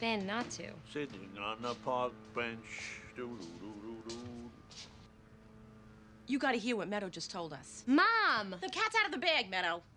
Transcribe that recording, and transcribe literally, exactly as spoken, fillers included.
Ben not to. Sitting on the park bench. Doo-doo-doo-doo-doo. You gotta hear what Meadow just told us. Mom! The cat's out of the bag, Meadow.